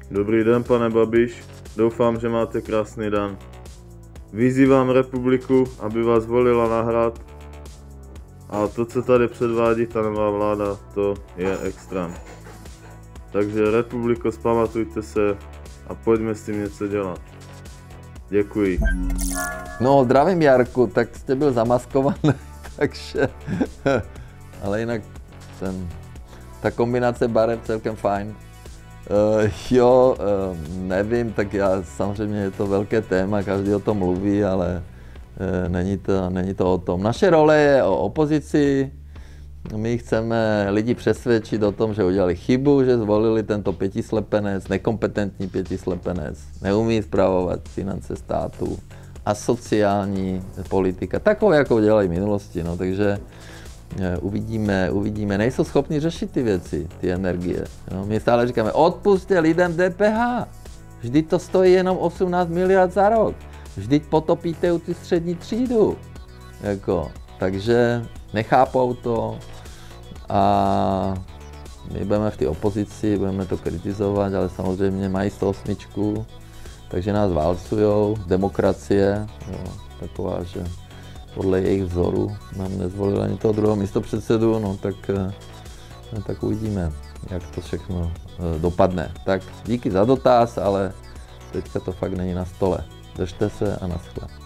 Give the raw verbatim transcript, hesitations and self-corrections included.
Dobrý den, pane Babiš. Doufám, že máte krásný den. Vyzývám republiku, aby vás volila na hrad. A to, co tady předvádí ta nová vláda, to je extrém. Takže republiko, vzpamatujte se a pojďme s tím něco dělat. Děkuji. No, zdravím, Jarku, tak jste byl zamaskovaný, takže... Ale jinak ten, ta kombinace barev celkem fajn. Uh, jo, uh, nevím, tak já samozřejmě je to velké téma, každý o tom mluví, ale uh, není, to, není to o tom. Naše role je o opozici, my chceme lidi přesvědčit o tom, že udělali chybu, že zvolili tento pětislepenec, nekompetentní pětislepenec, neumí spravovat finance státu, asociální politika, takové, jako dělají v minulosti, no, takže Uvidíme, uvidíme. Nejsou schopni řešit ty věci, ty energie. No, my stále říkáme, odpusťte lidem D P H. Vždyť to stojí jenom osmnáct miliard za rok. Vždyť potopíte u ty střední třídu. Jako, takže nechápou to a my budeme v té opozici, budeme to kritizovat, ale samozřejmě mají sto osm, takže nás válcujou, demokracie, jo, taková, že podle jejich vzoru nám nezvolili ani toho druhého místopředsedu, no tak, tak uvidíme, jak to všechno dopadne. Tak díky za dotaz, ale teďka to fakt není na stole. Držte se a naschle.